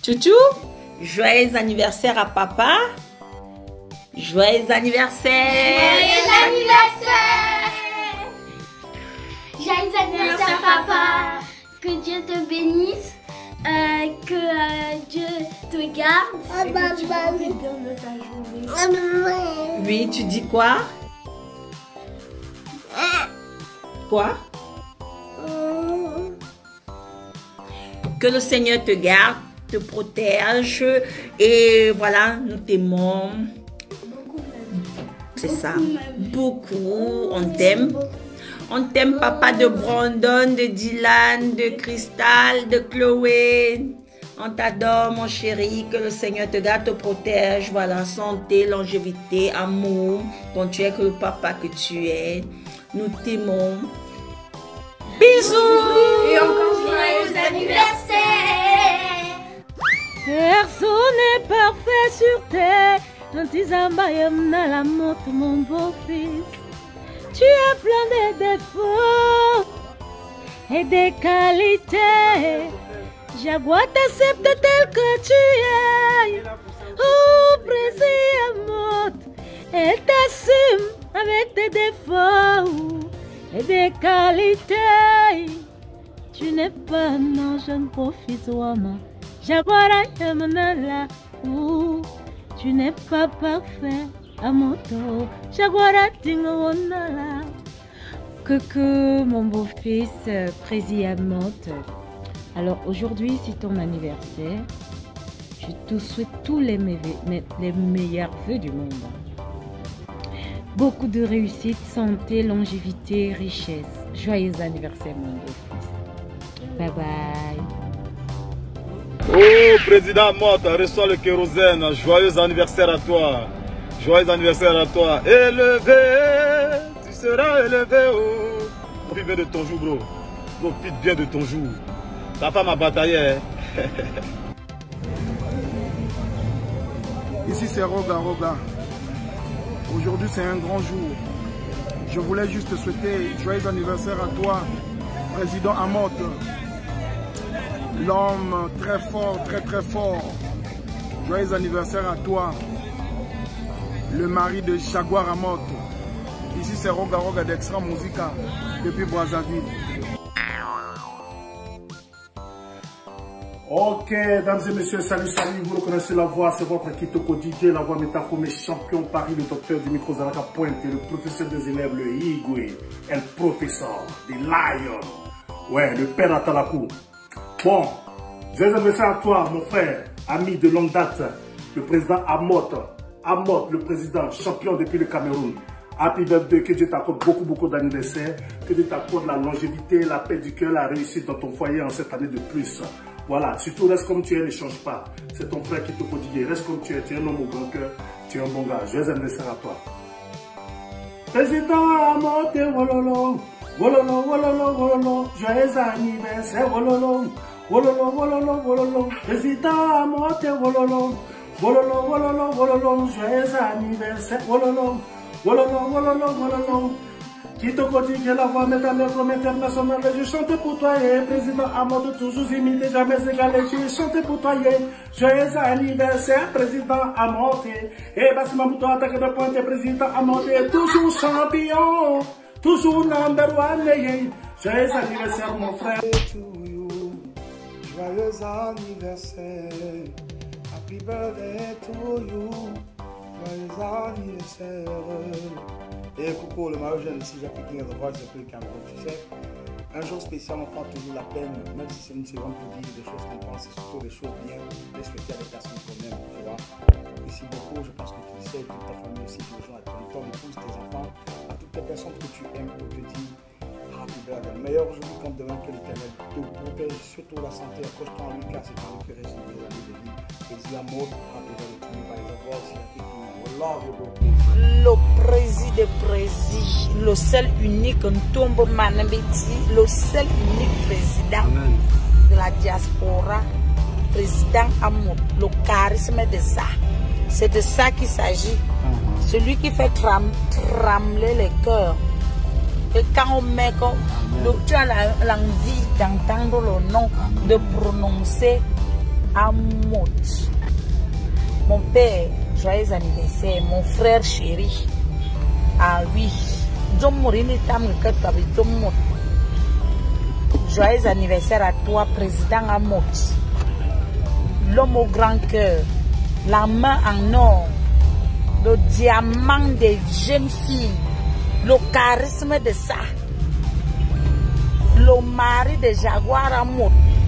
Chouchou, joyeux anniversaire à papa. Joyeux anniversaire. Joyeux anniversaire. Joyeux anniversaire papa. Que Dieu te bénisse. Que Dieu te garde. Et que tu profites bien de ta journée. Oui, tu dis quoi? Quoi? Que le Seigneur te garde, te protège et voilà, nous t'aimons. C'est ça, beaucoup, on t'aime. On t'aime papa de Brandon, de Dylan, de Crystal, de Chloé. On t'adore mon chéri, que le Seigneur te garde, te protège. Voilà, santé, longévité, amour, dont tu es que le papa que tu es. Nous t'aimons. Bisous. Et encore joyeux anniversaire. Personne n'est parfait sur terre. Antisambayam na la montre mon beau-fils. Tu as plein de défauts et des qualités. Jaguar t'accepte tel que tu es. Oh, précisément, elle t'assume avec tes défauts et des qualités. Tu n'es pas un ange, un professeur. Jaguar ayamana ou tu n'es pas parfait. Amoto, Jaguara Tingonala. Coucou mon beau-fils, président. Alors aujourd'hui c'est ton anniversaire. Je te souhaite tous les meilleurs vœux du monde. Beaucoup de réussite, santé, longévité, richesse. Joyeux anniversaire mon beau-fils. Bye bye. Oh président Motte, reçois le kérosène. Joyeux anniversaire à toi. Joyeux anniversaire à toi. Élevé, tu seras élevé. Oh. Profite bien de ton jour, bro. Profite bien de ton jour. Ta femme a bataillé. Ici c'est Roga Roga. Aujourd'hui c'est un grand jour. Je voulais juste te souhaiter joyeux anniversaire à toi, président Amot. L'homme très fort, très fort. Joyeux anniversaire à toi, le mari de Jaguar Amot. Ici c'est Roga Roga d'Extra Musica depuis Brazzaville. Ok, mesdames et messieurs, salut, vous reconnaissez la voix, c'est votre Kitoko DJ, la voix métaphorée champion Paris, le docteur du micro Zaraka Pointe, le professeur des élèves, le Igwe, le professeur, des Lions, ouais, le père Atalakou. Bon, joyeux anniversaire à toi, mon frère, ami de longue date, le président Amot, le président champion depuis le Cameroun. Happy birthday, que Dieu t'accorde beaucoup d'anniversaires, que Dieu t'accorde la longévité, la paix du cœur, la réussite dans ton foyer en cette année de plus. Voilà, surtout reste comme tu es, ne change pas. C'est ton frère qui te prodigue. Reste comme tu es un homme au grand cœur, tu es un bon gars. Joyeux anniversaire à toi. Président Amot, wololo, wololo, wololo, wololo, joyeux anniversaire, wololo, wololo, wololo, wololo, président Amot, wololo, wololo, wololo, wololo, joyeux anniversaire, wololo, wololo, wololo, wololo. Qui te dit que la voix métallique comme internationale, je chante pour toi, président Amot, toujours imité, jamais égalé, je chante pour toi, joyeux anniversaire, président Amot, et Bassima Mouto attaque de pointe, président Amot, toujours champion, toujours number one, joyeux anniversaire, mon frère. Joyeux anniversaire, happy birthday to you, joyeux anniversaire. Et coucou le Mario jeune ici, j'appuie King of the Voice, j'appuie le Cameroun, tu sais. Un jour spécial, on prend toujours la peine, même si c'est une seconde pour dire des choses qu'on pense, et surtout des choses bien, de souhaiter à des personnes qu'on aime, tu vois. Ici beaucoup, je pense que tu le sais, toute ta famille aussi, tu rejoins à ton épouse, tes enfants, à toutes les personnes que tu aimes, que tu dis happy birthday. Le meilleur aujourd'hui compte demain que l'Éternel te protège, surtout la santé, accroche-toi en lui car c'est dans lui que reste des années de vie. Et dis l'amour, happy birthday to me by the voice, love you beaucoup. Le président, le seul unique Ntombo Manambeti, le seul unique président de la diaspora, président Amot, le charisme de ça. C'est de ça qu'il s'agit. Celui qui fait trembler les cœurs. Et quand on met, tu as l'envie d'entendre le nom, de prononcer Amot. Amot. Mon père, joyeux anniversaire. Mon frère chéri. Ah oui. Joyeux anniversaire à toi, président Amot. L'homme au grand cœur. La main en or. Le diamant des jeunes filles. Le charisme de ça. Le mari de Jaguar Amot.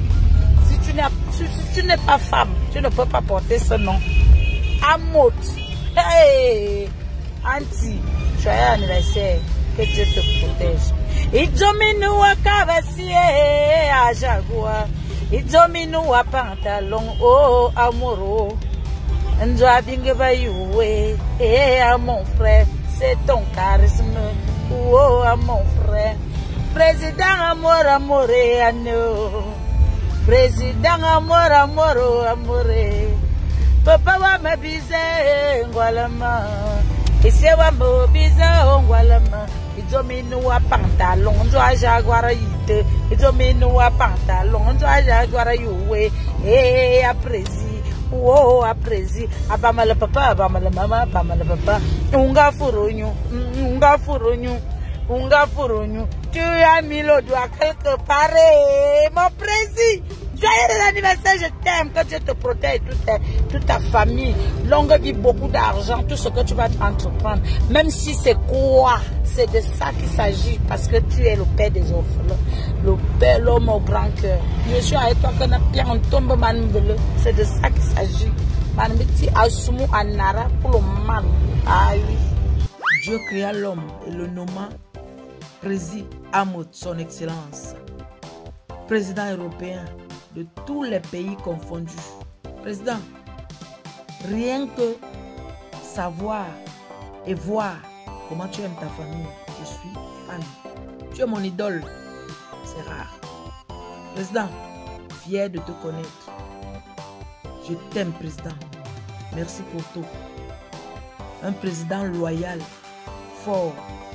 Si tu n'es pas femme, tu ne peux pas porter ce nom. Amot. Hey! Auntie, joyeux anniversaire. Que Dieu te protège. Idominu wa kavasie a Jaguar. Idominu wa pantalon oh amoro. Ndoa binge bayoué. Eh à mon frère, c'est ton charisme. Oh à mon frère. Président amour amoré à nous. Président amour amoro amoré. Papa wa me bise ngwalama. Ese wa mo bise ngwalama. Idominu wa pantalon ndoa Jaguar yite. Idominu wa pantalon ndoa Jaguar youé. Eh à prési. Oh à prési. Abama le papa, abama le mama, abama le papa. Unga furonyu, unga furonyu. Unga furonyu. Tu as mis le doigt quelque part, mon président. Joyeux anniversaire, je t'aime, que Dieu te protège, toute ta famille. Longue vie, beaucoup d'argent, tout ce que tu vas entreprendre. Même si c'est quoi, c'est de ça qu'il s'agit, parce que tu es le père des orphelins. Le père, l'homme au grand cœur. Je suis avec toi, que on tombe, c'est de ça qu'il s'agit. Manmiti asumu anara pour le man. Ah oui. Dieu créa l'homme et le nomma Président Amot, son excellence. Président européen de tous les pays confondus. Président, rien que savoir et voir comment tu aimes ta famille, je suis fan. Tu es mon idole, c'est rare. Président, fier de te connaître. Je t'aime, président. Merci pour tout. Un président loyal, fort,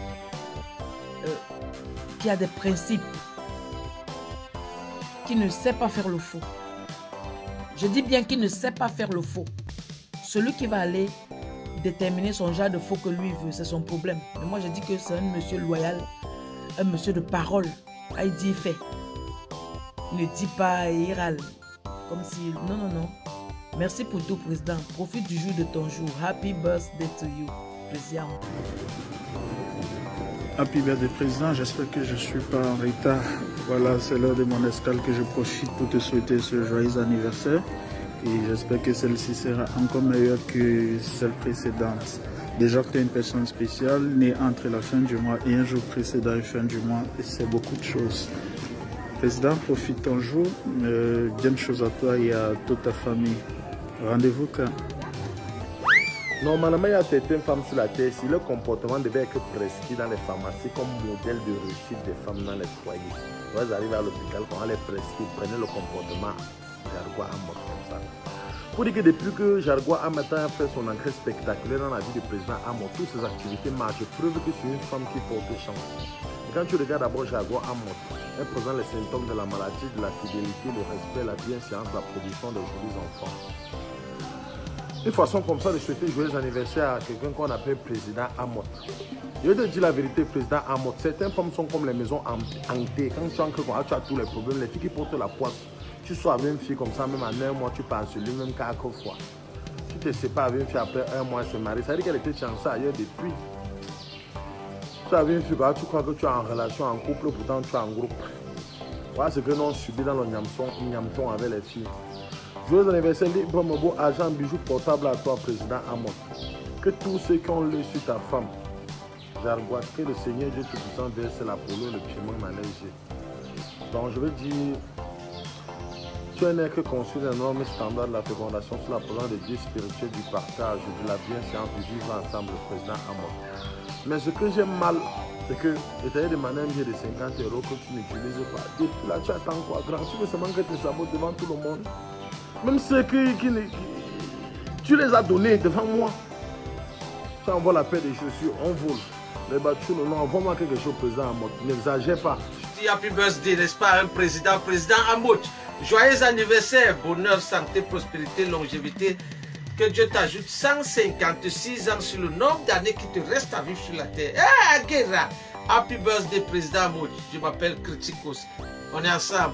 qui a des principes, qui ne sait pas faire le faux. Je dis bien qu'il ne sait pas faire le faux. Celui qui va aller déterminer son genre de faux que lui veut, c'est son problème. Mais moi, je dis que c'est un monsieur loyal, un monsieur de parole. Quand il dit, il fait. Il ne dit pas, il râle. Comme si... Non, non, non. Merci pour tout, président. Profite du jour de ton jour. Happy birthday to you, président. Happy birthday, président. J'espère que je ne suis pas en retard. Voilà, c'est l'heure de mon escale que je profite pour te souhaiter ce joyeux anniversaire. Et j'espère que celle-ci sera encore meilleure que celle précédente. Déjà que tu es une personne spéciale, née entre la fin du mois et un jour précédent et fin du mois. Et c'est beaucoup de choses. Président, profite ton jour. Bien de choses à toi et à toute ta famille. Rendez-vous quand? Normalement, il y a certaines femmes sur la terre, si leur comportement devait être prescrit dans les pharmacies comme modèle de réussite des femmes dans les foyers. Quand elles arrivent à l'hôpital, quand on les prescrit, prenez le comportement Jaguar Amot comme ça. Pour dire que depuis que Jaguar Amot a fait son entrée spectaculaire dans la vie du président Amot, toutes ses activités marchent, preuve que c'est une femme qui porte chance. Et quand tu regardes d'abord Jaguar Amot, elle présente les symptômes de la maladie, de la fidélité, le respect, la bienséance, la production de jolis enfants. Une façon comme ça de souhaiter joyeux anniversaire à quelqu'un qu'on appelle président Amot. Je vais te dire la vérité, président Amot, certaines femmes sont comme les maisons hantées. Quand tu entres, tu as tous les problèmes, les filles qui portent la poisse, tu sois avec une fille comme ça, même en un mois, tu penses sur lui, même 4 fois. Tu te sépares avec une fille après un mois, elle se marie. Ça veut dire qu'elle était chancée ailleurs depuis. Tu as une fille, tu crois que tu es en relation, en couple, pourtant tu es en groupe. Voilà ce que nous avons subi dans le Nyamton avec les filles. Joyeux anniversaire, libre, mon beau argent, bijoux portable à toi, président Amot. Que tous ceux qui ont lu sur ta femme, Jaguar, que le Seigneur Dieu Tout-Puissant verse la pollution, le piment manégé. Donc je veux dire, tu es un être conçu d'un énorme standard de la fécondation sous la présence de Dieu spirituel, du partage, de la bienséance, du vivre ensemble, le président Amot. Mais ce que j'aime mal, c'est que étant de manière de 50 € que tu n'utilises pas, depuis là tu attends quoi grand, tu veux seulement que tu sabotes devant tout le monde. Même ceux qui tu les as donnés devant moi. Tu envoies la paire des chaussures, on vole. Les battus, non, envoie-moi quelque chose, président Amot. N'exagère pas. Happy birthday, n'est-ce pas, un président Amot. Joyeux anniversaire, bonheur, santé, prospérité, longévité. Que Dieu t'ajoute 156 ans sur le nombre d'années qui te restent à vivre sur la terre. Eh, Guerra! Happy birthday, président Amoud. Je m'appelle Kritikos. On est ensemble.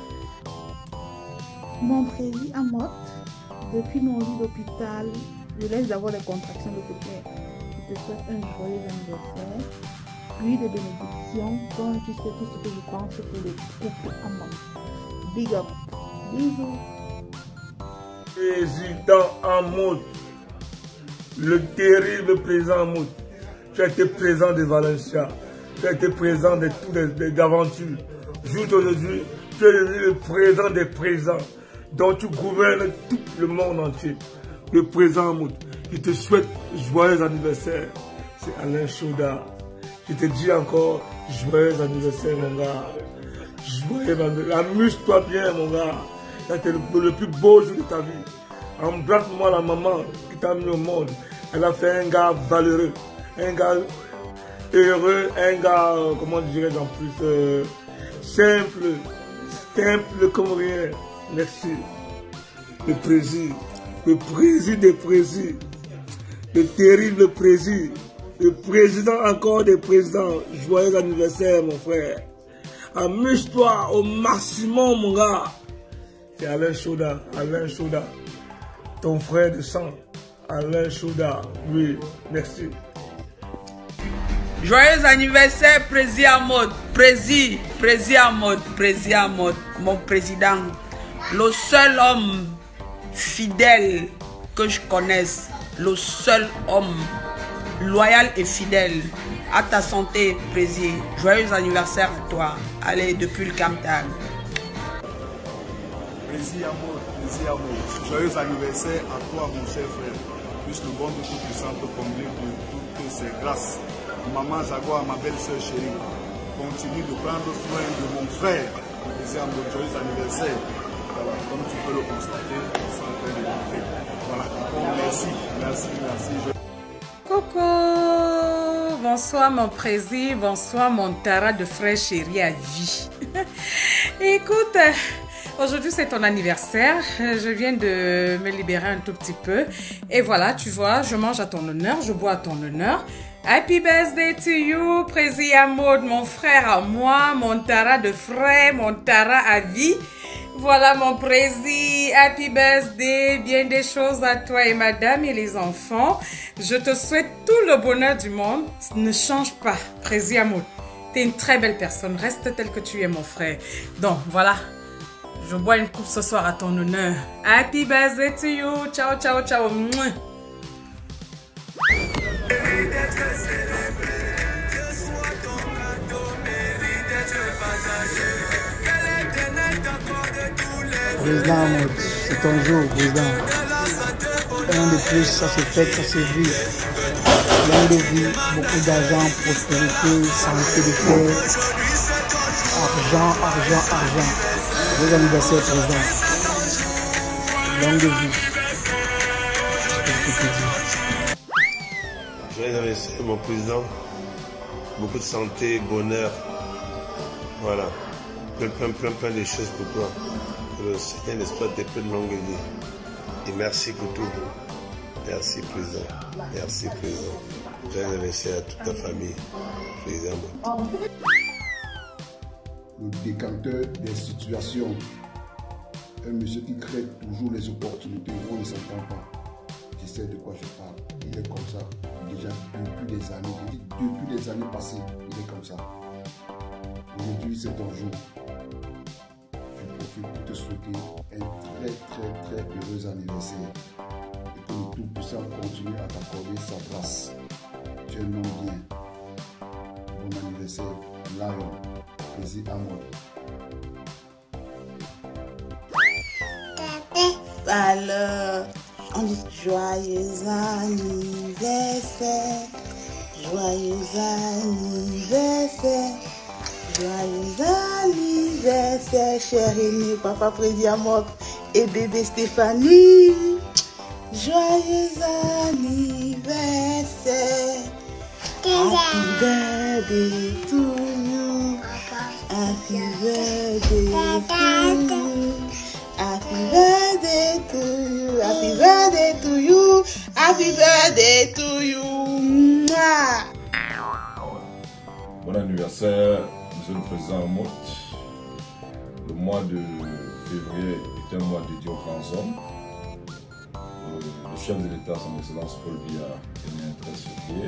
Mon président Amoud, depuis mon lit d'hôpital, je laisse d'avoir des contractions de côté. Je te souhaite un joyeux anniversaire. Puis des bénédictions, comme tu sais tout ce que je pense pour le couple Amoud. Big up. Bisous. Président Amoud, le terrible président Amoud, tu as été présent de Valencia, tu as été présent de toutes les aventures. Aujourd'hui, tu es devenu le président des présents, dont tu gouvernes tout le monde entier. Le président Amoud, je te souhaite joyeux anniversaire. C'est Alain Chouda. Je te dis encore joyeux anniversaire, mon gars. Joyeux anniversaire. Amuse-toi bien, mon gars. C'était le plus beau jour de ta vie. Embrasse-moi la maman qui t'a mis au monde. Elle a fait un gars valeureux, un gars heureux, un gars, comment dirais-je en plus, simple comme rien. Merci. Le président des présidents, le terrible président, le président encore des présidents. Joyeux anniversaire, mon frère. Amuse-toi au maximum, mon gars. C'est Alain Chouda, ton frère de sang, Alain Chouda, oui, merci. Joyeux anniversaire, président Amoud, président Amoud, mon président, le seul homme fidèle que je connaisse, le seul homme loyal et fidèle. À ta santé, président. Joyeux anniversaire à toi. Allez, depuis le Camtag. Président Amoud, joyeux anniversaire à toi, mon cher frère. Puisse le bon Dieu Tout-Puissant te combler de toutes ses grâces. Maman Jaguar, ma belle soeur chérie, continue de prendre soin de mon frère. Président Amoud, joyeux anniversaire. Voilà, comme tu peux le constater, c'est en train de rentrer. Voilà, bon, merci. Coucou, bonsoir mon président, bonsoir mon Tara de frère chéri à vie. Écoute, aujourd'hui c'est ton anniversaire, je viens de me libérer un tout petit peu. Et voilà, tu vois, je mange à ton honneur, je bois à ton honneur. Happy birthday to you, président Amoud, mon frère à moi, mon Tara de frère, mon Tara à vie. Voilà mon président, happy birthday, bien des choses à toi et madame et les enfants. Je te souhaite tout le bonheur du monde. Ne change pas, président Amoud. Tu es une très belle personne, reste tel que tu es mon frère. Donc voilà, je bois une coupe ce soir à ton honneur. Happy birthday to you, ciao, ciao, ciao. Mouah. Président Amoud, c'est ton jour, président. Un de plus, ça se fait, ça se vit. Longue de vie, beaucoup d'argent, prospérité, santé de fer, argent. Bon anniversaire, président. Longue de vie. Joyeux anniversaire, mon président. Beaucoup de santé, bonheur. Voilà. Plein de choses pour toi. Que le Seigneur n'espère tes peu de longue vie. Et merci pour tout. Merci, président. Merci, président. Joyeux anniversaire à toute ta famille. Président. Le décanteur des situations. Un monsieur qui crée toujours les opportunités où on ne s'entend pas. Je sais de quoi je parle. Il est comme ça. Déjà depuis des années. Depuis des années passées, il est comme ça. Aujourd'hui, c'est ton jour. Je profite pour te souhaiter un très heureux anniversaire. Et que le Tout-Puissant continue à t'accorder sa grâce. Tu es un homme bien. Bon anniversaire, Lion, président Amoud. Alors, on dit joyeux anniversaire, joyeux anniversaire. Joyeux anniversaire, cher aîné, papa président Amoud et bébé Stéphanie. Joyeux anniversaire. Happy birthday to you. Happy birthday to you. birthday to you. Happy birthday to you. Happy birthday to you. Mouah. Bon anniversaire, Monsieur le Président Amot. Le mois de février est un mois dédié aux grands hommes. Le chef de l'État, son Excellence Paul Biya, est né le 13 février.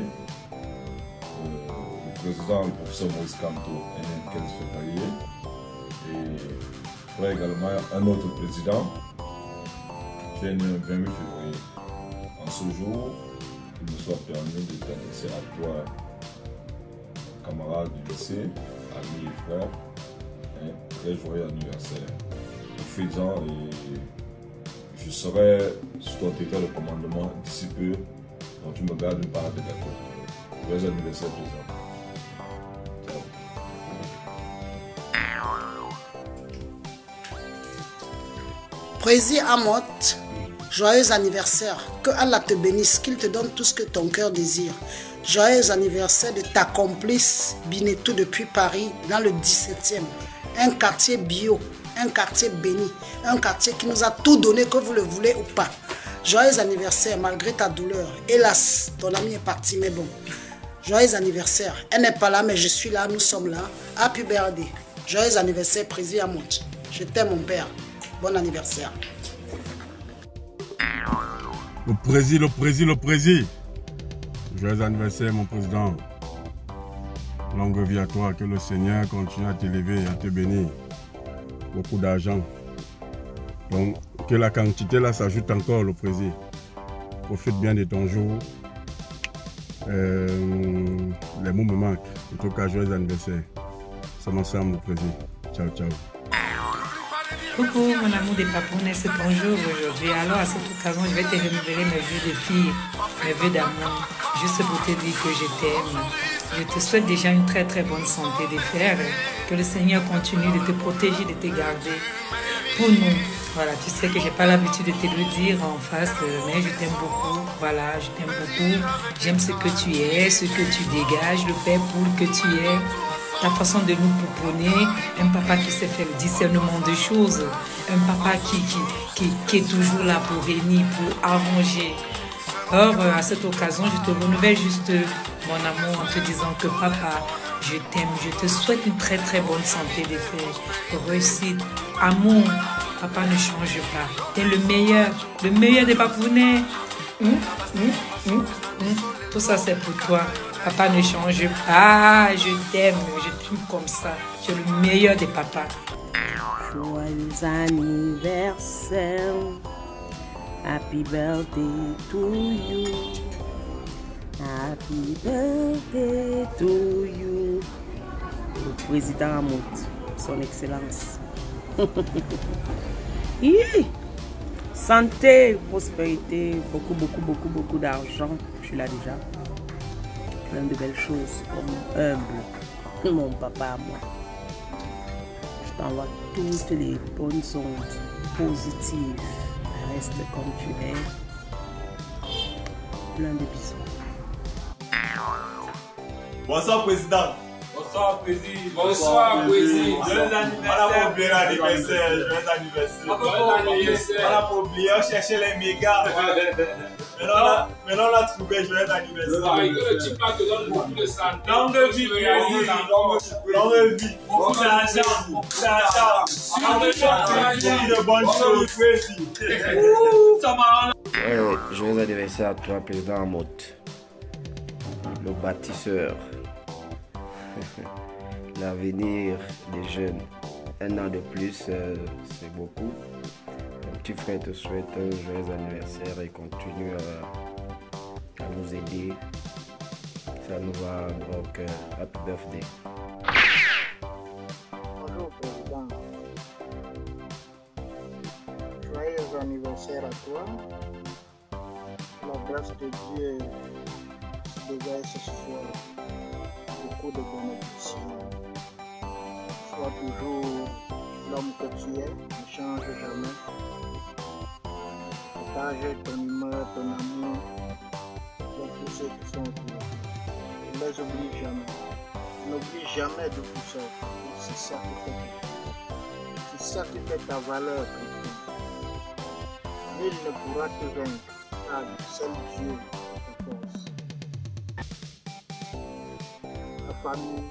Le président, le professeur Maurice Kamto, est né le 15 février. Et il y a également un autre président qui est né le 28 février. En ce jour, il me soit permis de t'adresser à toi, camarades du lycée, amis et frères, un très joyeux anniversaire. Profites-en et je serai sous ton territoire de commandement d'ici peu, donc tu me gardes une part de gâteau. Joyeux anniversaire, président. Président Amot, joyeux anniversaire. Que Allah te bénisse, qu'il te donne tout ce que ton cœur désire. Joyeux anniversaire de ta complice Binetou depuis Paris, dans le 17e. Un quartier bio, un quartier béni, un quartier qui nous a tout donné, que vous le voulez ou pas. Joyeux anniversaire malgré ta douleur. Hélas, ton ami est parti, mais bon. Joyeux anniversaire. Elle n'est pas là, mais je suis là, nous sommes là. Happy birthday. Joyeux anniversaire, président Amot. Je t'aime, mon père. Bon anniversaire. Le président. Joyeux anniversaire, mon président. Longue vie à toi, que le Seigneur continue à t'élever et à te bénir. Beaucoup d'argent. Donc, que la quantité là s'ajoute encore, le président. Profite bien de ton jour. Les mots me manquent. En tout cas, joyeux anniversaire. Ça m'ensemble, le président. Ciao, ciao. Coucou mon amour des papounes, c'est ton jour aujourd'hui. Alors à cette occasion, je vais te renouveler mes vœux de fille, mes vœux d'amour, juste pour te dire que je t'aime. Je te souhaite déjà une très très bonne santé des frères, que le Seigneur continue de te protéger, de te garder. Pour nous, voilà, tu sais que j'ai pas l'habitude de te le dire en face, mais je t'aime beaucoup. Voilà, je t'aime beaucoup. J'aime ce que tu es, ce que tu dégages, le père poule que tu es. Ta façon de nous pouponner, un papa qui sait faire le discernement de choses, un papa qui est toujours là pour réunir, pour arranger. Or, à cette occasion, je te renouvelle juste mon amour en te disant que papa, je t'aime, je te souhaite une très très bonne santé des frères, réussite, amour. Papa ne change pas, t'es le meilleur des papounets. Tout ça c'est pour toi. Papa ne change pas, je t'aime comme ça. Tu es le meilleur des papas. Joyeux anniversaire, happy birthday to you. Happy birthday to you. Le président Amot, son excellence. Santé, prospérité, beaucoup d'argent. Je suis là déjà. Plein de belles choses comme humble, mon papa à moi. Je t'envoie toutes les bonnes ondes positives. Reste comme tu es. Plein de bisous. Bonsoir, président. Bonsoir, président. Bonsoir, président. Joyeux anniversaire. On n'a pas oublié l'anniversaire. Joyeux anniversaire. On n'a pas oublié, on cherchait les mégas. Maintenant, on a trouvé joyeux anniversaire. Le type là te donne beaucoup de santé. Longue vie, longue vie. Beaucoup d'argent. De bonnes choses, président. Ça m'a. Joyeux anniversaire à toi, président Amot, le bâtisseur, l'avenir des jeunes. Un an de plus, c'est beaucoup. Mon petit frère te souhaite un joyeux anniversaire et continue à nous aider. Ça nous va, donc happy birthday. Bonjour président. Joyeux anniversaire à toi. La grâce de Dieu se dégage ce soir. Beaucoup de bénédictions. Sois toujours l'homme que tu es, ne change jamais. Partage ton humeur, ton amour pour tous ceux qui sont autour. Ne les oublie jamais. N'oublie jamais de tout ça. C'est ça qui fait ta valeur, chrétienne. Nul ne pourra te vaincre, car seul Dieu te force. Ta famille,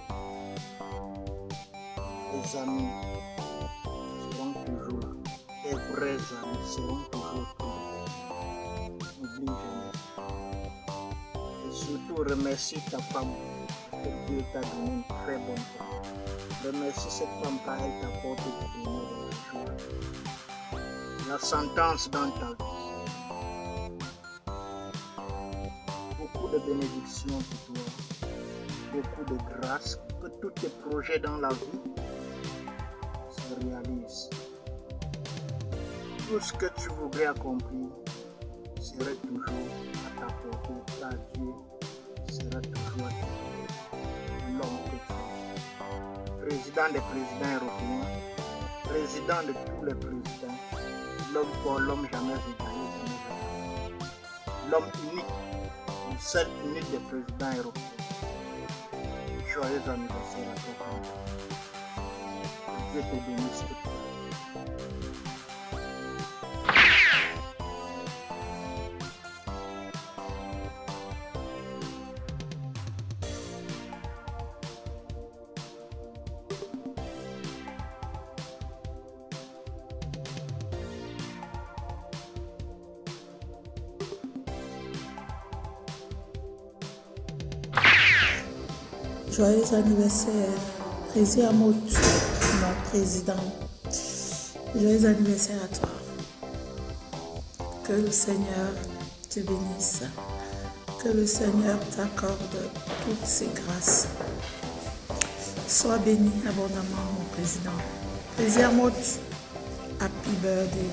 tes amis seront toujours là. Tes vrais amis seront toujours là. N'oublie jamais. Et surtout remercie ta femme, que Dieu t'a donné une très bonne femme. Remercie cette femme car elle t'apporte du bonheur dans la joie. La sentence dans ta vie. Beaucoup de bénédictions pour toi, beaucoup de grâce, que tous tes projets dans la vie se réalisent. Tout ce que tu voudrais accomplir serait toujours à ta portée, car Dieu sera toujours à ta portée. L'homme que tu es. Président des présidents européens, président de tous les présidents, l'homme pour l'homme jamais égalé, jamais égalé. L'homme unique, le seul unique des présidents européens. Joyeux anniversaire à toi. Dieu te bénisse. Joyeux anniversaire, Président Amot, mon président. Joyeux anniversaire à toi. Que le Seigneur te bénisse. Que le Seigneur t'accorde toutes ses grâces. Sois béni abondamment, mon président. Président Amot, happy birthday.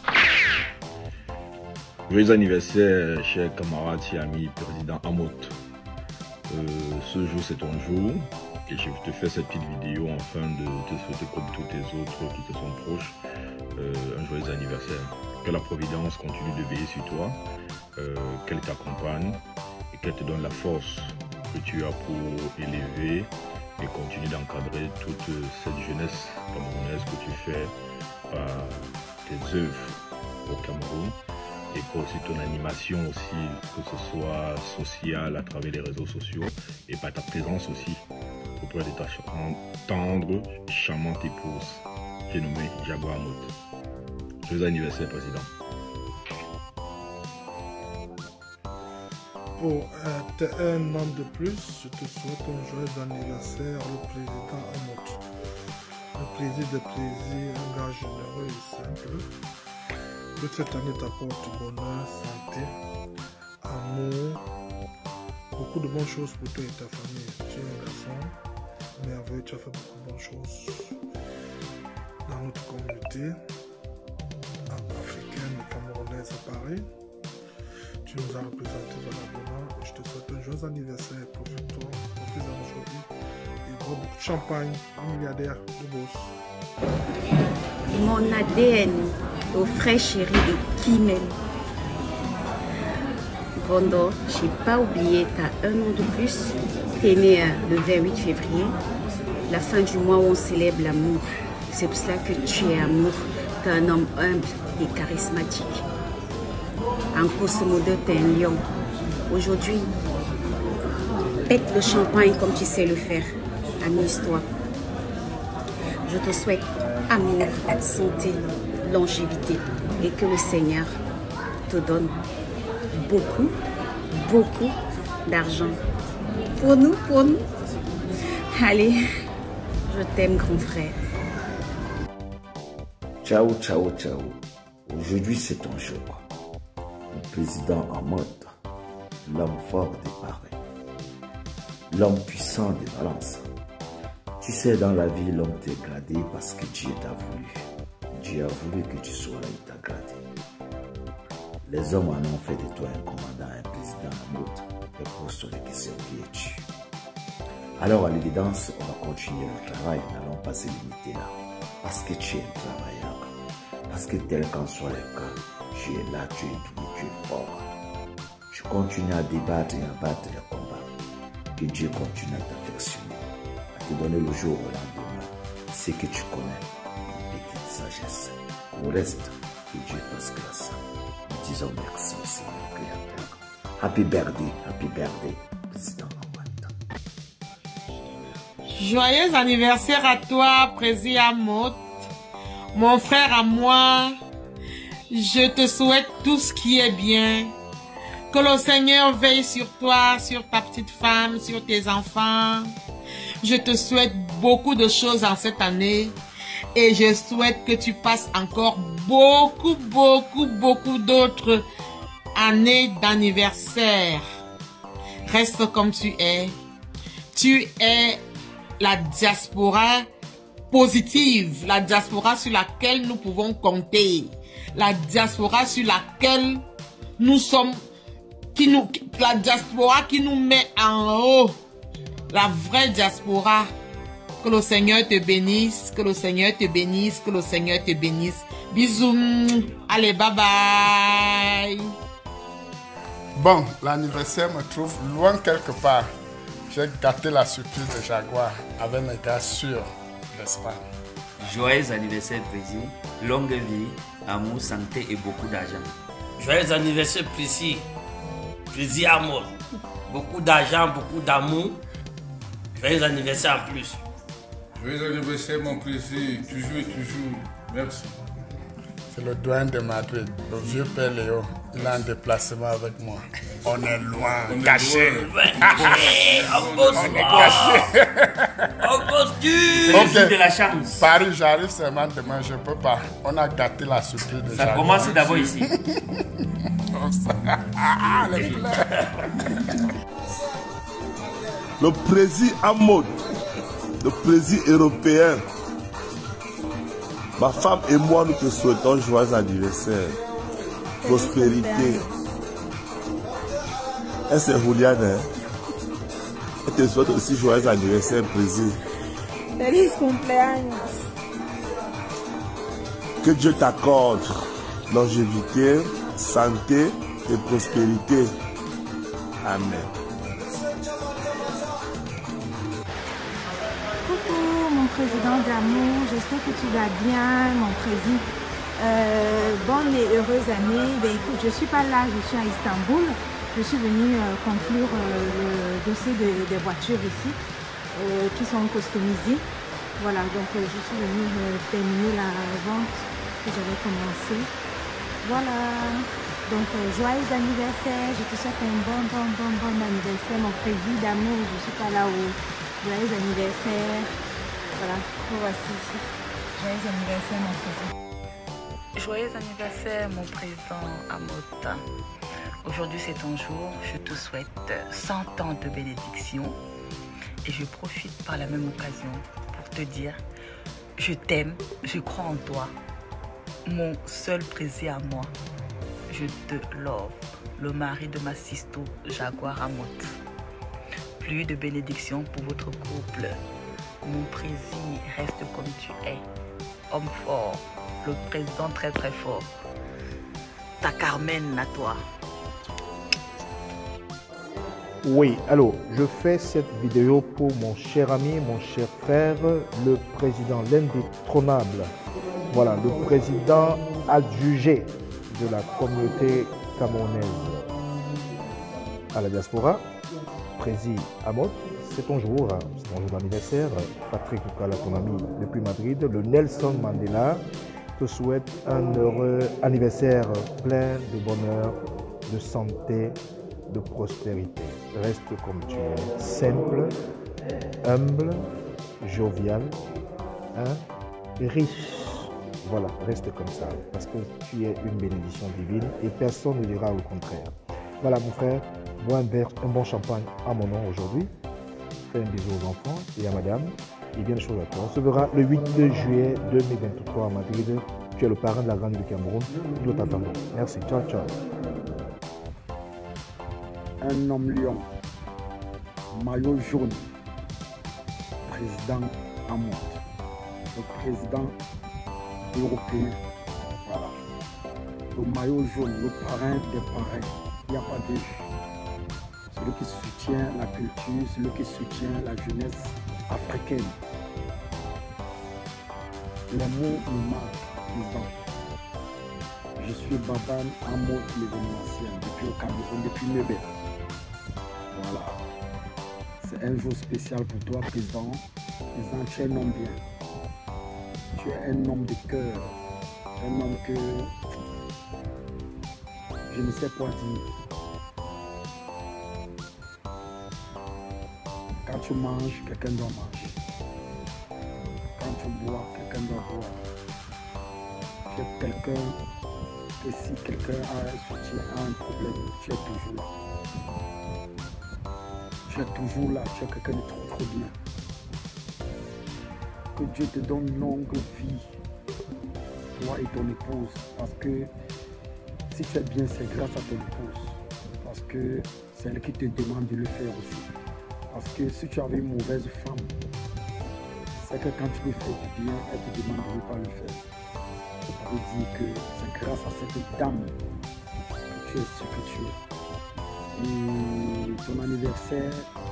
Joyeux anniversaire, chers camarades et amis, président Amot. Ce jour c'est ton jour et je te fais cette petite vidéo afin de te souhaiter comme tous les autres qui te sont proches un joyeux anniversaire. Que la Providence continue de veiller sur toi, qu'elle t'accompagne et qu'elle te donne la force que tu as pour élever et continuer d'encadrer toute cette jeunesse camerounaise que tu fais par tes œuvres au Cameroun. Et pour aussi ton animation aussi, que ce soit sociale à travers les réseaux sociaux et par ta présence aussi auprès de ta tendre, charmante épouse, j'ai nommé Jaguar Amot. Joyeux anniversaire, président. Pour un an de plus, je te souhaite un joyeux anniversaire, le président Amot. Un plaisir de plaisir, un gars généreux et simple. Que cette année t'apporte bonheur, santé, amour, beaucoup de bonnes choses pour toi et ta famille. Tu es un garçon merveilleux, tu as fait beaucoup de bonnes choses dans notre communauté africaine et camerounaise à Paris. Tu nous as représentés valablement et je te souhaite un joyeux anniversaire. Profite-toi, profite-en aujourd'hui et bois beaucoup de champagne, un milliardaire de boss. Mon ADN au frère chéri de Kimel. Rondo, j'ai pas oublié, t'as un an de plus. T'es né le 28 février, la fin du mois où on célèbre l'amour. C'est pour cela que tu es amour. T'es un homme humble et charismatique. En grosso modo, t'es un lion. Aujourd'hui, pète le champagne comme tu sais le faire. Amuse-toi. Je te souhaite amour, santé, longévité et que le Seigneur te donne beaucoup, beaucoup d'argent. Pour nous. Allez, je t'aime, grand frère. Ciao. Aujourd'hui, c'est ton jour. Le président Amot, l'homme fort des Paris, l'homme puissant des Valence. Tu sais, dans la vie, l'homme t'est gradé parce que Dieu t'a voulu. Dieu a voulu que tu sois là, il t'a gradé. Les hommes en ont fait de toi un commandant, un président Amot. Et pose-toi les questions, qui es-tu? Alors, à l'évidence, on va continuer le travail, nous n'allons pas se limiter là. Parce que tu es un travailleur. Parce que tel qu'en soit le cas, tu es là, tu es doué, tu es fort. Tu continues à débattre et à battre les combats. Que Dieu continue à t'affectionner, à te donner le jour au lendemain ce que tu connais, une petite sagesse. Au reste, Que Dieu fasse grâce. Nous disons merci au Seigneur Créateur. Happy birthday, président Amot. Joyeux anniversaire à toi, président Amot. Mon frère à moi, je te souhaite tout ce qui est bien. Que le Seigneur veille sur toi, sur ta petite femme, sur tes enfants. Je te souhaite beaucoup de choses en cette année. Et je souhaite que tu passes encore beaucoup d'autres années d'anniversaire. Reste comme tu es. Tu es la diaspora positive, la diaspora sur laquelle nous pouvons compter, la diaspora sur laquelle nous sommes, la diaspora qui nous met en haut, la vraie diaspora. Que le Seigneur te bénisse, que le Seigneur te bénisse, que le Seigneur te bénisse. Bisous. Allez, bye bye. Bon, l'anniversaire me trouve loin quelque part. J'ai gâté la surprise de Jaguar avec mes gars sûrs, n'est-ce pas? Joyeux anniversaire, Président. Longue vie, amour, santé et beaucoup d'argent. Joyeux anniversaire, Président Amot. Beaucoup d'argent, beaucoup d'amour. Joyeux anniversaire en plus. Joyeux anniversaire, mon président, toujours et toujours. Merci. C'est le doyen de Madrid, le vieux père Léo. Il a un déplacement avec moi. On est loin, caché. On est caché. On continue. Ok, de la chance. Paris, j'arrive seulement demain, je peux pas. On a gâté la surprise de Ça commence d'abord ici. Le président Amot, le président européen. Ma femme et moi, nous te souhaitons joyeux anniversaire, prospérité. Et c'est Juliane, hein? Elle te souhaite aussi joyeux anniversaire, président. Feliz cumpleaños. Que Dieu t'accorde longévité, santé et prospérité. Amen. Mon président d'amour, j'espère que tu vas bien, mon président. Bonne et heureuse année. Ben, écoute, je ne suis pas là, je suis à Istanbul. Je suis venue conclure le dossier des voitures ici, qui sont customisées. Voilà, donc je suis venue terminer la vente que j'avais commencée. Voilà, donc joyeux anniversaire. Je te souhaite un bon anniversaire, mon président d'amour. Je ne suis pas là où. Joyeux anniversaire. Voilà, voici ici. Joyeux anniversaire, mon président. Joyeux anniversaire, mon président Amot. Aujourd'hui, c'est ton jour. Je te souhaite 100 ans de bénédiction. Et je profite par la même occasion pour te dire, je t'aime, je crois en toi. Mon seul président à moi. Je te love. Le mari de ma sisto, Jaguar Amot. Plus de bénédictions pour votre couple. Mon président, reste comme tu es. Homme fort. Le président très fort. Ta Carmen à toi. Oui, alors, je fais cette vidéo pour mon cher ami, mon cher frère, le président, l'indétrônable. Voilà, le président adjugé de la communauté camerounaise à la diaspora, président Amot. C'est ton jour d'anniversaire. Patrick Oukala, ton ami depuis Madrid, le Nelson Mandela, te souhaite un heureux anniversaire plein de bonheur, de santé, de prospérité. Reste comme tu es, simple, humble, jovial, et riche. Voilà, reste comme ça, parce que tu es une bénédiction divine et personne ne dira le contraire. Voilà mon frère, bois un bon champagne à mon nom aujourd'hui. Fais un bisou aux enfants et à madame, et bien de choses à toi. On se verra le 8 juillet 2023 à Madrid. Tu es le parrain de la Grande du Cameroun. Nous t'attendons. Merci, ciao, ciao. Un homme lion, maillot jaune, président Amot, le président européen, voilà. Le maillot jaune, le parrain des parrains, il n'y a pas de celui qui soutient la culture, celui qui soutient la jeunesse africaine. Les mots nous manquent, président. Je suis Baban Amot l'événementiel depuis au Cameroun, depuis Nebel. Voilà. C'est un jour spécial pour toi, président. Président, tu es un homme bien. Tu es un homme de cœur. Un homme que je ne sais quoi dire. Quand tu manges, quelqu'un doit manger. Quand tu bois, quelqu'un doit boire. Tu es quelqu'un que si quelqu'un a un soutien, a un problème, tu es toujours là. Tu es toujours là, tu es quelqu'un de trop bien. Que Dieu te donne une longue vie, toi et ton épouse, parce que si tu es bien, c'est grâce à ton épouse, parce que c'est elle qui te demande de le faire aussi. Parce que si tu avais une mauvaise femme, c'est que quand tu lui fais du bien, elle te demande de ne pas le faire. Ça veut dire que c'est grâce à cette dame que tu es ce que tu es. Et ton anniversaire,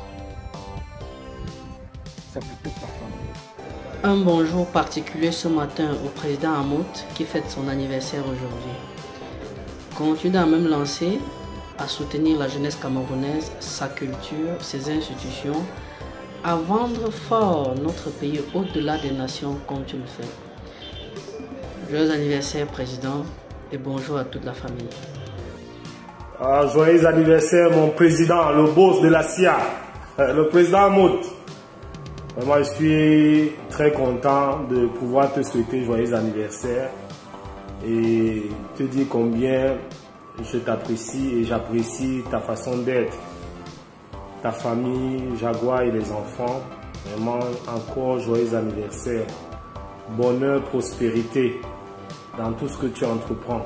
c'est pour toute ta famille. Un bonjour particulier ce matin au président Amot qui fête son anniversaire aujourd'hui. Continue à même lancer à soutenir la jeunesse camerounaise, sa culture, ses institutions, à vendre fort notre pays au-delà des nations comme tu le fais. Joyeux anniversaire président et bonjour à toute la famille. Joyeux anniversaire mon président, le boss de la CIA, le président Amot. Vraiment, je suis très content de pouvoir te souhaiter joyeux anniversaire et te dire combien je t'apprécie et j'apprécie ta façon d'être, ta famille, Jaguar et les enfants. Vraiment, encore joyeux anniversaire. Bonheur, prospérité dans tout ce que tu entreprends.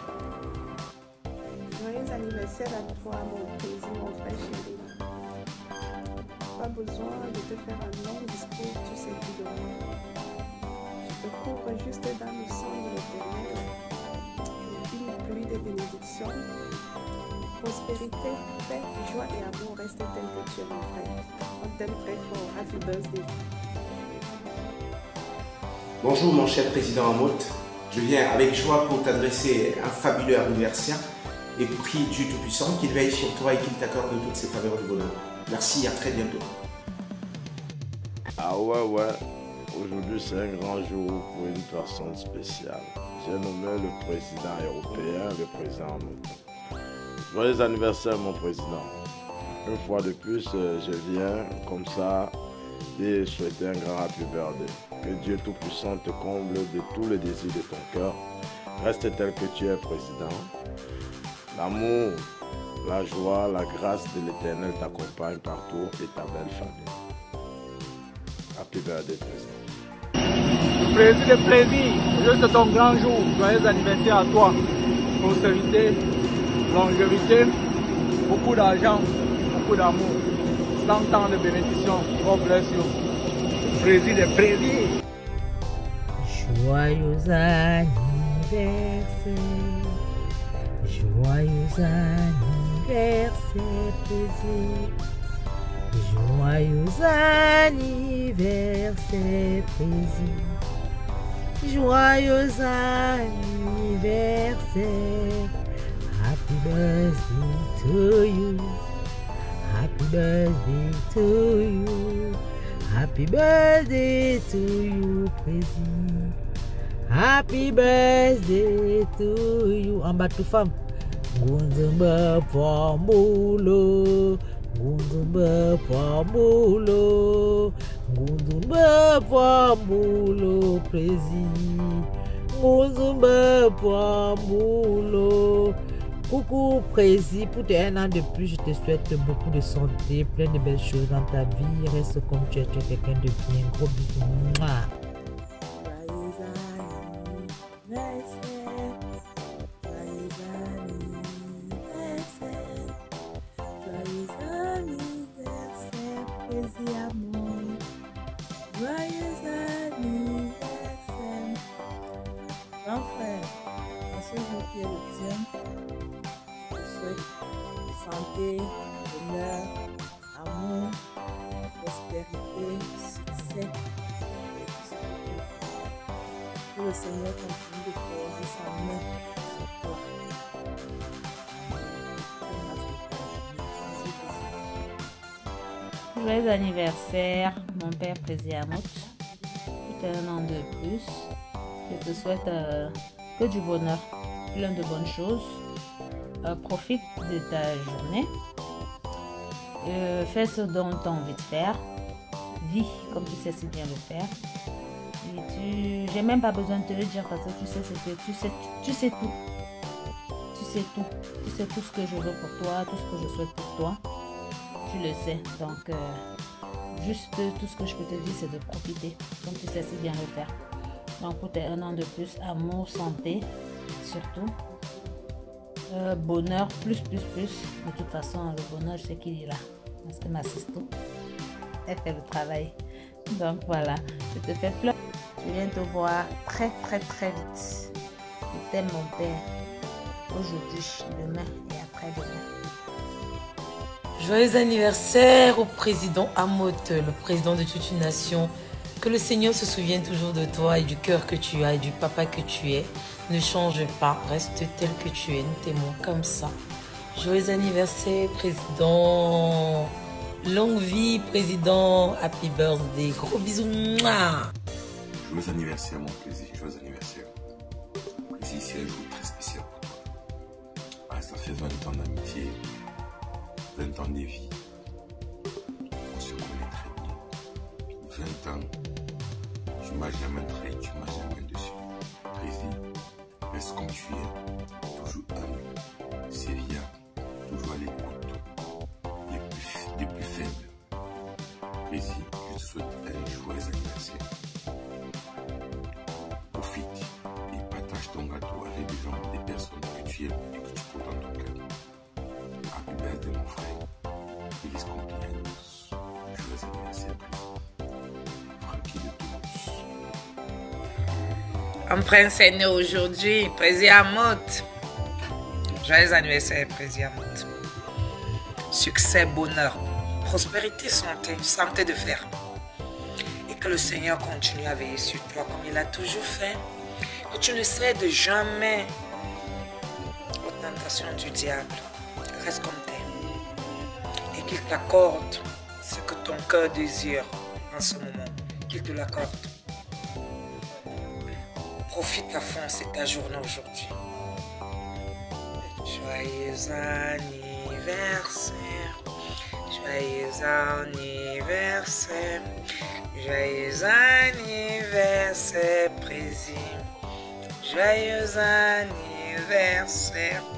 Joyeux anniversaire à toi, mon président, mon frère chéri. Pas besoin de te faire un long discours, tu sais plus de moi. Je te couvre juste dans le sang de l'Éternel. Une pluie de bénédictions, prospérité, paix, joie et amour restent tel que tu es mon frère. On t'aime très fort. Happy birthday. Bonjour mon cher président Amot. Je viens avec joie pour t'adresser un fabuleux anniversaire et prie Dieu Tout-Puissant qu'il veille sur toi et qu'il t'accorde toutes ses faveurs de bonheur. Merci, à très bientôt. Ah ouais. Aujourd'hui, c'est un grand jour pour une personne spéciale. J'ai nommé le président européen, le président Amot. Joyeux anniversaire, mon président. Une fois de plus, je viens comme ça et souhaiter un grand happy birthday. Que Dieu Tout-Puissant te comble de tous les désirs de ton cœur. Reste tel que tu es, président. L'amour, la joie, la grâce de l'Éternel t'accompagne partout et ta belle famille. Happy birthday, président. Président, juste ton grand jour. Joyeux anniversaire à toi. Prospérité, longévité, beaucoup d'argent, beaucoup d'amour. 100 ans de bénédiction. God bless you. Président. Joyeux anniversaire. Joyeux anniversaire, président. Joyeux anniversaire, président. Joyeux anniversaire. Happy birthday to you. Happy birthday to you. Happy birthday to you, président. Happy birthday to you. En bas de femme. Gunzumba Pamulo. Gunzumba Pamulo. Gunzumba Pamulo, président. Gunzumba Pamulo. Coucou président, pour un an de plus, je te souhaite beaucoup de santé, plein de belles choses dans ta vie. Reste comme tu es quelqu'un de bien. Gros bisous. Mouah. Grand frère, en ce jour qui est le tien, je souhaite santé, bonheur, amour, prospérité, succès. Que le Seigneur continue de poser sa main sur Joyeux anniversaire, mon père Président Amout. Tu as un an de plus. Je te souhaite que du bonheur, plein de bonnes choses. Profite de ta journée. Fais ce dont tu as envie de faire. Vis comme tu sais si bien le faire. J'ai même pas besoin de te le dire parce que tu sais tout. Tu sais tout. Tu sais tout ce que je veux pour toi, tout ce que je souhaite pour toi. Tu le sais. Donc, juste tout ce que je peux te dire, c'est de profiter comme tu sais si bien le faire. Donc, pour tes un an de plus, amour, santé, surtout. Bonheur, plus. De toute façon, le bonheur, je sais qu'il est là. Parce que ma sister, elle fait le travail. Donc, voilà. Je te fais plein. Je viens te voir très vite. Je t'aime, mon père. Aujourd'hui, demain et après-demain. Joyeux anniversaire au président Amout, le président de toute une nation. Que le Seigneur se souvienne toujours de toi et du cœur que tu as et du papa que tu es. Ne change pas, reste tel que tu es, nous t'aimons comme ça. Joyeux anniversaire, président. Longue vie, président. Happy birthday. Gros bisous. Mouah. Joyeux anniversaire, mon plaisir. Joyeux anniversaire. Plaisir, c'est un jour très spécial pour toi. Ah, ça fait 20 ans d'amitié, 20 ans de vie. On se connaît très bien. 20 ans, tu m'as jamais trahi, tu m'as jamais dessus. Plaisir, reste comme tu es, toujours humble, sérieux, toujours à l'écoute, des plus faibles. Plaisir, je te souhaite un joyeux anniversaire. Profite et partage ton gâteau avec des gens, des personnes que tu aimes et que tu portes dans ton cœur. Happy birthday, mon frère. Feliz cumpleaños. Joyeux anniversaire, tranquille de tous. Un prince est né aujourd'hui, Président Amout. Joyeux anniversaire, Président Amout. Succès, bonheur, prospérité, santé de fer. Et que le Seigneur continue à veiller sur toi comme il a toujours fait. Que tu ne cèdes jamais aux tentations du diable. Reste comme t'es. Et qu'il t'accorde ce que ton cœur désire en ce moment. Qu'il te l'accorde. Profite à fond, c'est ta journée aujourd'hui. Joyeux anniversaire. Joyeux anniversaire. Joyeux anniversaire, président. Joyeux anniversaire.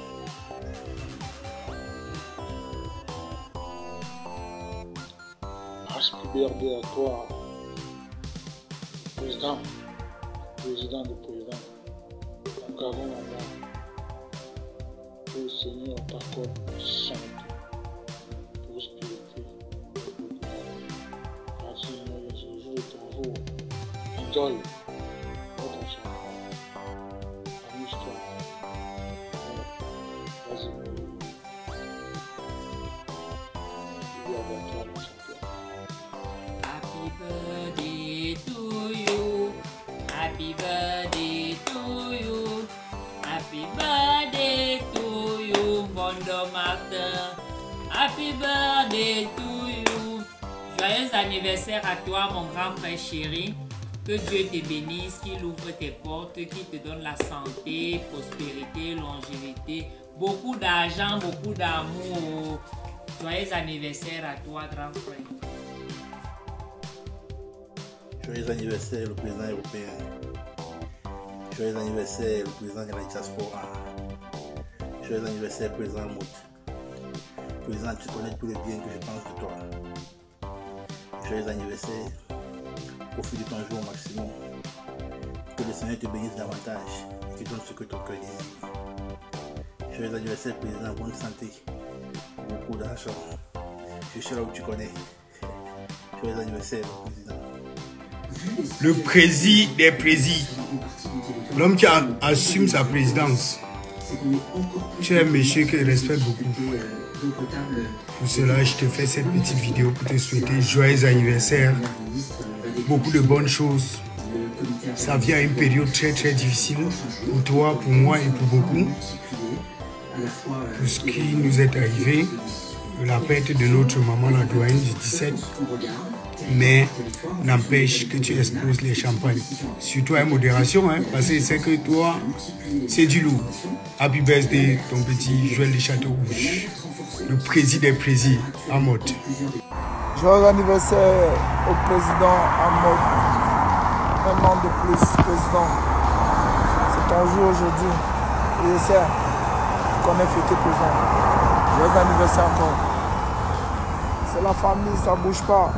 Happy birthday à toi, président de président. Encore un moment, que le Seigneur t'accorde santé, prospérité, car Seigneur, ce jour est ton jour. Enjoy votre champion. Amuse-toi. Vas-y, il y a avec toi le champion. Happy birthday to you. Happy birthday to you. Happy birthday to you, Bondo Martin. Happy birthday to you. Joyeux anniversaire à toi, mon grand frère chéri. Que Dieu te bénisse, qu'il ouvre tes portes, qu'il te donne la santé, prospérité, longévité, beaucoup d'argent, beaucoup d'amour. Joyeux anniversaire à toi, grand frère. Joyeux anniversaire, le président européen. Joyeux anniversaire, le président de la diaspora. Joyeux anniversaire, président Amout. Président, tu connais tout le bien que je pense de toi. Joyeux anniversaire. Profite de ton jour au maximum. Que le Seigneur te bénisse davantage et te donne ce que ton cœur désire. Joyeux anniversaire, président, bonne santé. Beaucoup d'argent. Je suis là où tu connais. Joyeux anniversaire, président. Le président des présidents, l'homme qui assume sa présidence. Tu es un monsieur que je respecte beaucoup. Pour cela, je te fais cette petite vidéo pour te souhaiter joyeux anniversaire. Beaucoup de bonnes choses. Ça vient à une période très difficile pour toi, pour moi et pour beaucoup. Pour ce qui nous est arrivé, de la perte de notre maman, la doyenne du 17. Mais n'empêche que tu exposes les champagnes. Surtout avec modération, hein, parce que c'est que toi, c'est du lourd. Happy birthday, ton petit Joël de Château-Rouge. Le président des présidents, Amoth. Joyeux anniversaire au président Amoth. Un an de plus, président. C'est ton jour aujourd'hui. Et j'espère qu'on est fêté présent. Joyeux anniversaire encore. C'est la famille, ça bouge pas.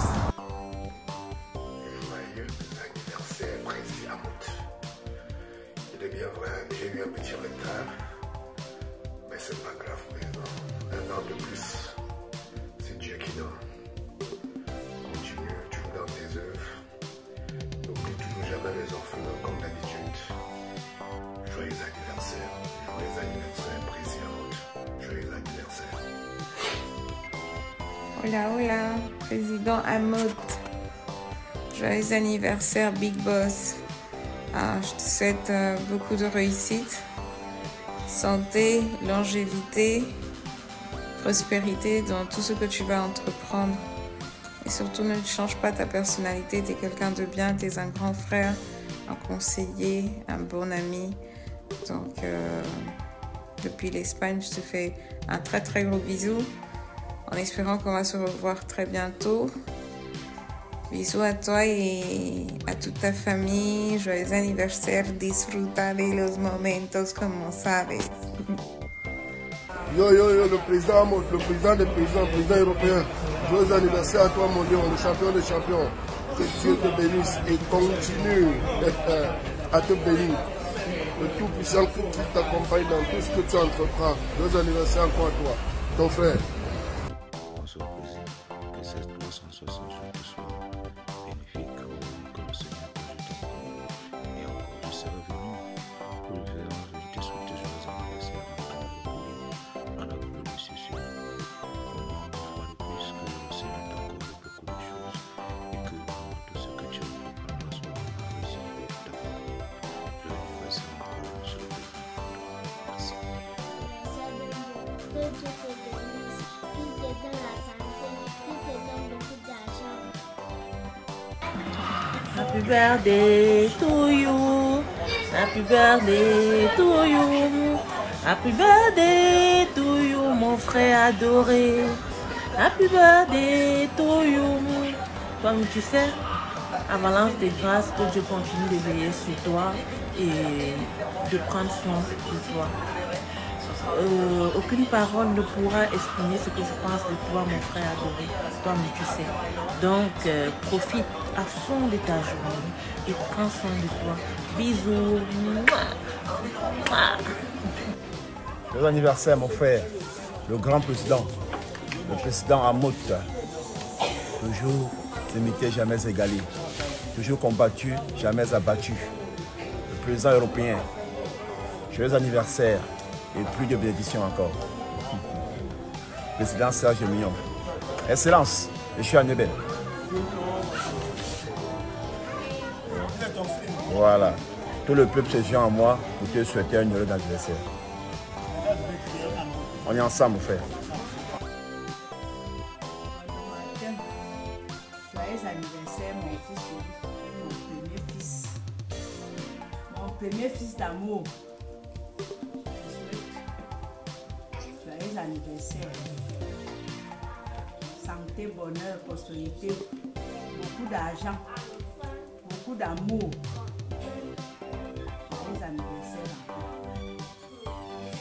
Joyeux anniversaire, président Amoth. Il est bien vrai, j'ai eu un petit retard. Mais c'est pas grave, président. Un an de plus. C'est Dieu qui donne. Continue toujours dans tes œuvres. N'oublie toujours jamais les orphelins comme d'habitude. Joyeux anniversaire. Joyeux anniversaire, président Amoth. Joyeux anniversaire. Hola, hola, président Amoth. Joyeux anniversaire, Big Boss. Je te souhaite beaucoup de réussite, santé, longévité, prospérité dans tout ce que tu vas entreprendre. Et surtout, ne change pas ta personnalité. Tu es quelqu'un de bien, tu es un grand frère, un conseiller, un bon ami. Donc, depuis l'Espagne, je te fais un très très gros bisou. En espérant qu'on va se revoir très bientôt. Bisous à toi et à toute ta famille. Joyeux anniversaire. Disfruta de los momentos como sabes. Yo, le président Amoth, le président des présidents, le président européen. Joyeux anniversaire à toi, mon lion, le champion des champions. Que Dieu te bénisse et continue à te bénir. Le Tout-Puissant qui t'accompagne dans tout ce que tu entreprends. Joyeux anniversaire encore à toi, ton frère. Bonsoir, président. Que ces 360 jours te soient bénéfiques, que le Seigneur t'ajoute encore. Et encore, je serai venu pour le faire. Je te souhaite joyeux anniversaire en la gloire de Jésus. Une fois de plus, que le Seigneur t'accorde beaucoup de choses et que tout ce que tu entreprendras soit réussi avec ta famille. Joyeux anniversaire encore, monsieur le président. Merci. Happy birthday to you. Happy birthday to you. Happy birthday to you, mon frère adoré. Happy birthday to you. Comme tu sais, avalanche de grâce, que Dieu continue de veiller sur toi et de prendre soin de toi. Aucune parole ne pourra exprimer ce que je pense de toi, mon frère adoré. Toi-même, tu sais. Donc, profite à fond de ta journée et prends soin de toi. Bisous. Joyeux anniversaire, mon frère, le grand président, le président Amoth. Toujours limité, jamais égalé. Toujours combattu, jamais abattu. Le président européen. Joyeux anniversaire. Et plus de bénédictions encore. Président Serge Mignon. Excellence, je suis à Nebel. Voilà. Tout le peuple se joint à moi pour te souhaiter un heureux anniversaire. On est ensemble, frère. Joyeux anniversaire, mon fils chéri, mon premier fils. Mon premier fils d'amour. Joyeux anniversaire. Santé, bonheur, prospérité, beaucoup d'argent, beaucoup d'amour.